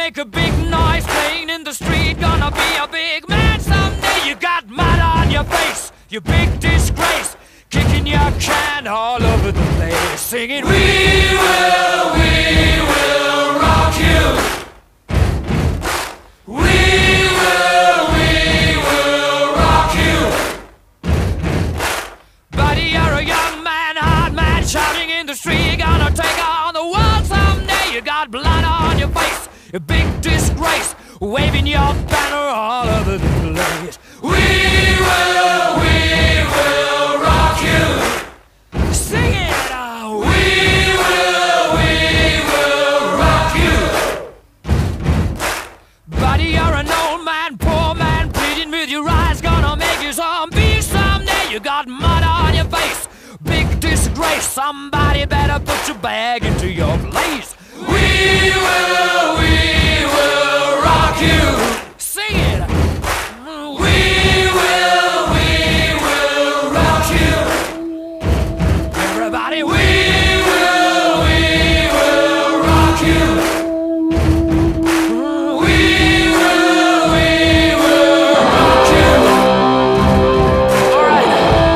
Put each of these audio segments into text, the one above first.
make a big noise playing in the street. Gonna be a big man someday. You got mud on your face, you big disgrace. Kicking your can all over the place, singing, we will rock you. We will rock you. Buddy, you're a young man, hard man, shouting in the street. You're gonna take on the world someday. You got blood on your face, a big disgrace, waving your banner all over the place. We will rock you. Sing it out. We will rock you. Buddy, you're an old man, poor man, pleading with your eyes. Gonna make you zombie someday. You got mud on your face, big disgrace. Somebody better put your bag into your place. We will rock you. Sing it. We will rock you. Everybody, we will rock you. We will rock you. All right.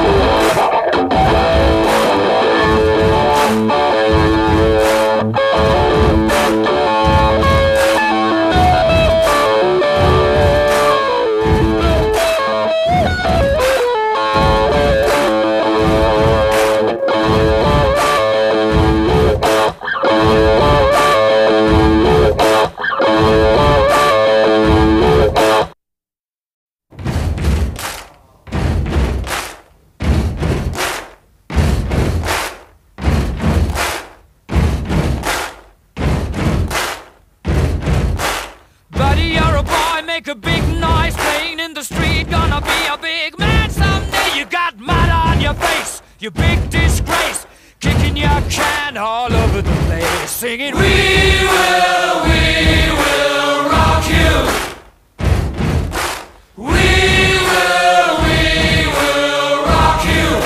Buddy, you're a boy, make a big noise playing in the street. Gonna be a big man someday. You got mud on your face, you big disgrace. Kicking your can all over the place, singing, we will rock you. We will rock you.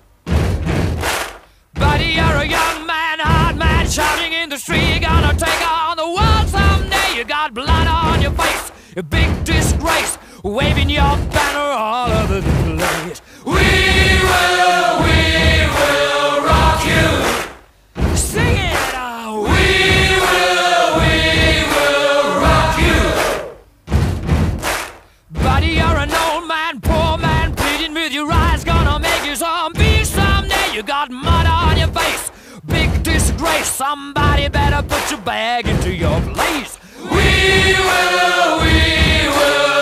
Buddy, you're a young man, hard man, shouting in the street. You're gonna take on the world someday. You got blood on your face, a big disgrace, waving your banner all over the place. We will rock you. Sing it out. We will rock you. Buddy, you're an old man, poor man, pleading with your eyes. Gonna make you zombie someday. You got mud on your face, big disgrace. Somebody better put your bag into your place. We will